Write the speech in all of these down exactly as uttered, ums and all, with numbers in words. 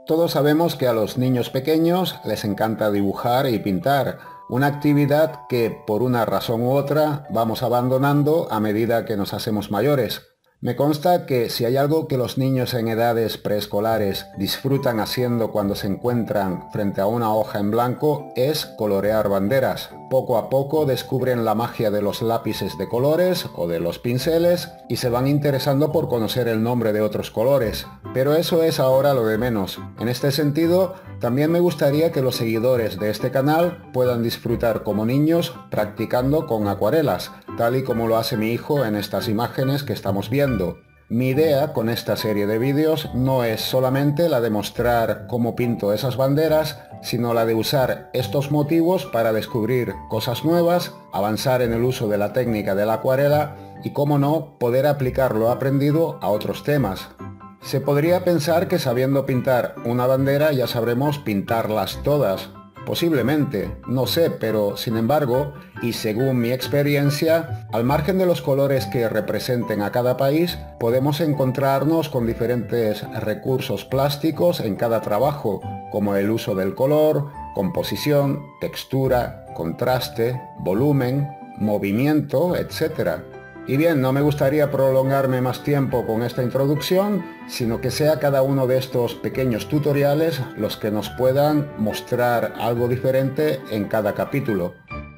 Todos sabemos que a los niños pequeños les encanta dibujar y pintar, una actividad que por una razón u otra vamos abandonando a medida que nos hacemos mayores. Me consta que si hay algo que los niños en edades preescolares disfrutan haciendo cuando se encuentran frente a una hoja en blanco es colorear banderas. Poco a poco descubren la magia de los lápices de colores o de los pinceles y se van interesando por conocer el nombre de otros colores. Pero eso es ahora lo de menos. En este sentido, también me gustaría que los seguidores de este canal puedan disfrutar como niños practicando con acuarelas, tal y como lo hace mi hijo en estas imágenes que estamos viendo. Mi idea con esta serie de vídeos no es solamente la de mostrar cómo pinto esas banderas, sino la de usar estos motivos para descubrir cosas nuevas, avanzar en el uso de la técnica de la acuarela y, cómo no, poder aplicar lo aprendido a otros temas. Se podría pensar que sabiendo pintar una bandera ya sabremos pintarlas todas. Posiblemente, no sé, pero sin embargo, y según mi experiencia, al margen de los colores que representen a cada país, podemos encontrarnos con diferentes recursos plásticos en cada trabajo, como el uso del color, composición, textura, contraste, volumen, movimiento, etcétera. Y bien, no me gustaría prolongarme más tiempo con esta introducción, sino que sea cada uno de estos pequeños tutoriales los que nos puedan mostrar algo diferente en cada capítulo.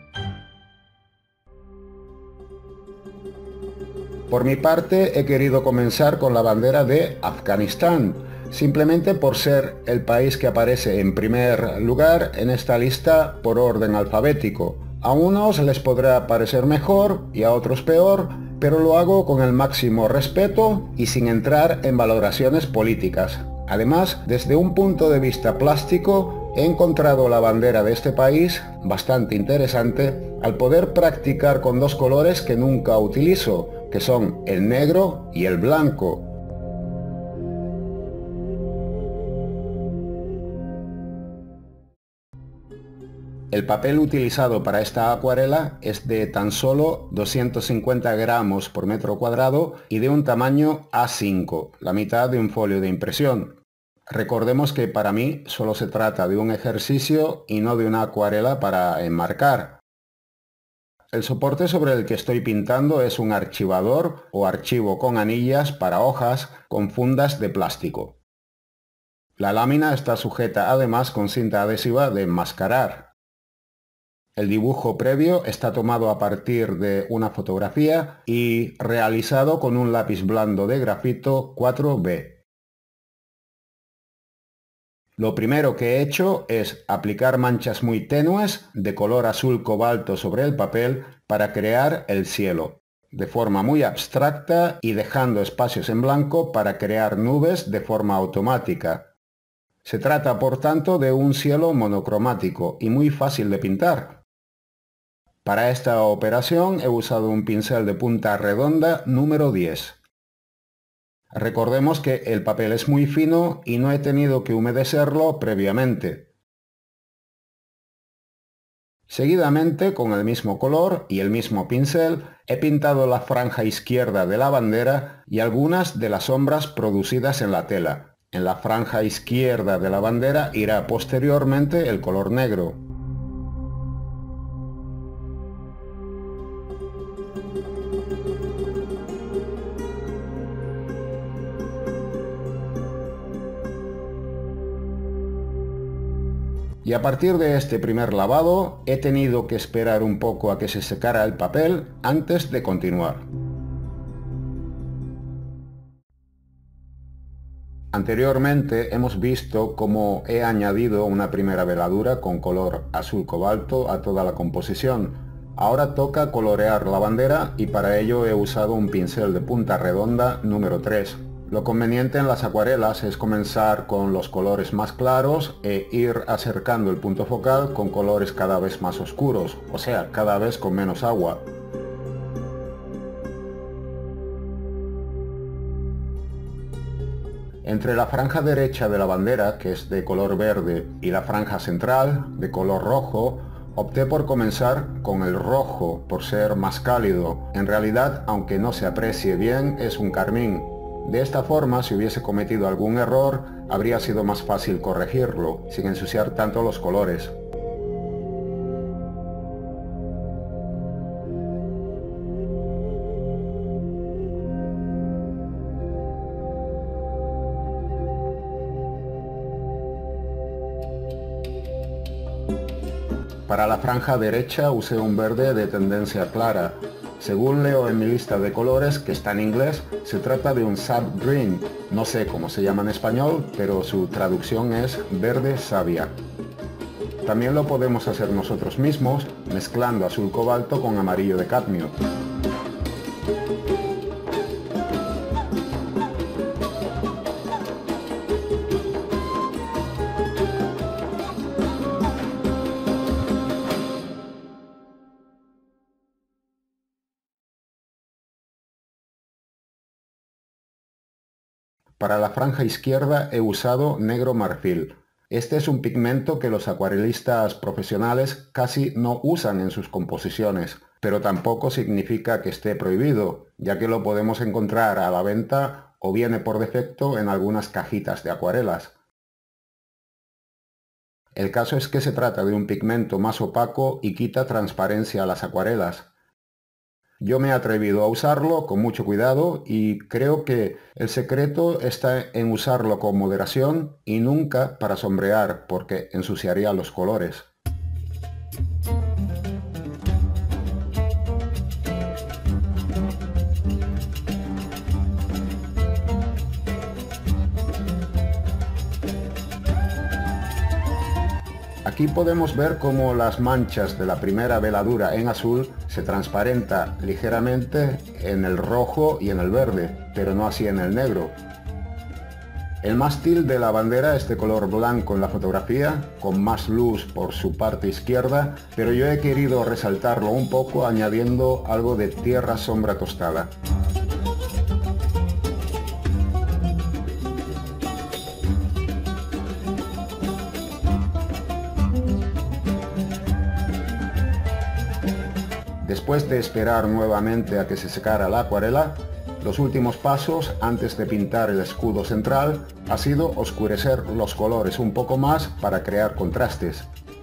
Por mi parte, he querido comenzar con la bandera de Afganistán, simplemente por ser el país que aparece en primer lugar en esta lista por orden alfabético. A unos les podrá parecer mejor y a otros peor, pero lo hago con el máximo respeto y sin entrar en valoraciones políticas. Además, desde un punto de vista plástico, he encontrado la bandera de este país bastante interesante al poder practicar con dos colores que nunca utilizo, que son el negro y el blanco. El papel utilizado para esta acuarela es de tan solo doscientos cincuenta gramos por metro cuadrado y de un tamaño A cinco, la mitad de un folio de impresión. Recordemos que para mí solo se trata de un ejercicio y no de una acuarela para enmarcar. El soporte sobre el que estoy pintando es un archivador o archivo con anillas para hojas con fundas de plástico. La lámina está sujeta además con cinta adhesiva de enmascarar. El dibujo previo está tomado a partir de una fotografía y realizado con un lápiz blando de grafito cuatro B. Lo primero que he hecho es aplicar manchas muy tenues de color azul cobalto sobre el papel para crear el cielo, de forma muy abstracta y dejando espacios en blanco para crear nubes de forma automática. Se trata, por tanto, de un cielo monocromático y muy fácil de pintar. Para esta operación he usado un pincel de punta redonda número diez. Recordemos que el papel es muy fino y no he tenido que humedecerlo previamente. Seguidamente, con el mismo color y el mismo pincel, he pintado la franja izquierda de la bandera y algunas de las sombras producidas en la tela. En la franja izquierda de la bandera irá posteriormente el color negro. Y a partir de este primer lavado he tenido que esperar un poco a que se secara el papel antes de continuar. Anteriormente hemos visto cómo he añadido una primera veladura con color azul cobalto a toda la composición. Ahora toca colorear la bandera y para ello he usado un pincel de punta redonda número tres. Lo conveniente en las acuarelas es comenzar con los colores más claros e ir acercando el punto focal con colores cada vez más oscuros, o sea, cada vez con menos agua. Entre la franja derecha de la bandera, que es de color verde, y la franja central, de color rojo, opté por comenzar con el rojo por ser más cálido. En realidad, aunque no se aprecie bien, es un carmín. De esta forma, si hubiese cometido algún error, habría sido más fácil corregirlo, sin ensuciar tanto los colores. Para la franja derecha usé un verde de tendencia clara. Según leo en mi lista de colores, que está en inglés, se trata de un sap green. No sé cómo se llama en español, pero su traducción es verde savia. También lo podemos hacer nosotros mismos, mezclando azul cobalto con amarillo de cadmio. Para la franja izquierda he usado negro marfil. Este es un pigmento que los acuarelistas profesionales casi no usan en sus composiciones, pero tampoco significa que esté prohibido, ya que lo podemos encontrar a la venta o viene por defecto en algunas cajitas de acuarelas. El caso es que se trata de un pigmento más opaco y quita transparencia a las acuarelas. Yo me he atrevido a usarlo con mucho cuidado y creo que el secreto está en usarlo con moderación y nunca para sombrear, porque ensuciaría los colores. Aquí podemos ver cómo las manchas de la primera veladura en azul se transparenta ligeramente en el rojo y en el verde, pero no así en el negro. El mástil de la bandera es de color blanco en la fotografía, con más luz por su parte izquierda, pero yo he querido resaltarlo un poco añadiendo algo de tierra sombra tostada. Después de esperar nuevamente a que se secara la acuarela, los últimos pasos antes de pintar el escudo central ha sido oscurecer los colores un poco más para crear contrastes.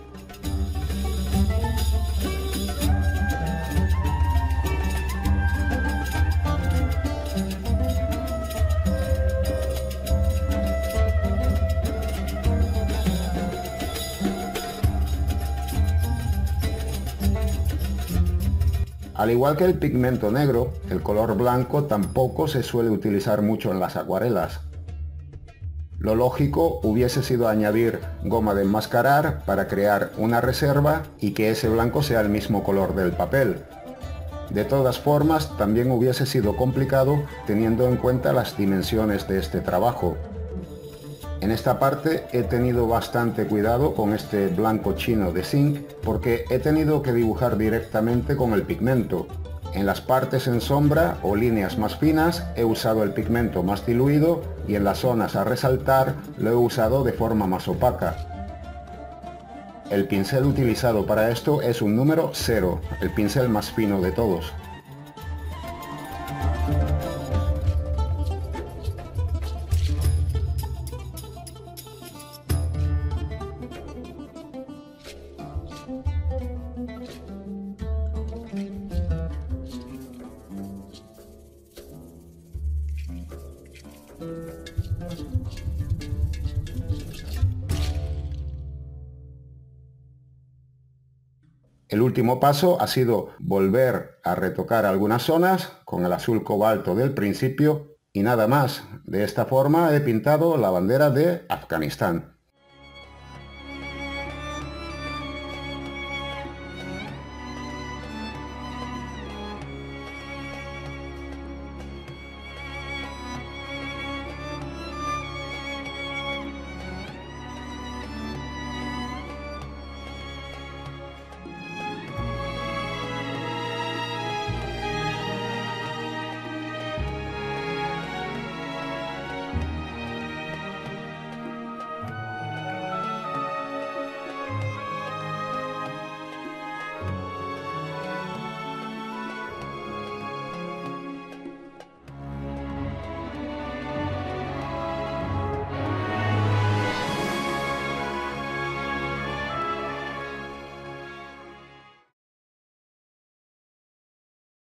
Al igual que el pigmento negro, el color blanco tampoco se suele utilizar mucho en las acuarelas. Lo lógico hubiese sido añadir goma de enmascarar para crear una reserva y que ese blanco sea el mismo color del papel. De todas formas, también hubiese sido complicado teniendo en cuenta las dimensiones de este trabajo. En esta parte he tenido bastante cuidado con este blanco chino de zinc porque he tenido que dibujar directamente con el pigmento. En las partes en sombra o líneas más finas he usado el pigmento más diluido y en las zonas a resaltar lo he usado de forma más opaca. El pincel utilizado para esto es un número cero, el pincel más fino de todos. El último paso ha sido volver a retocar algunas zonas con el azul cobalto del principio y nada más. De esta forma he pintado la bandera de Afganistán.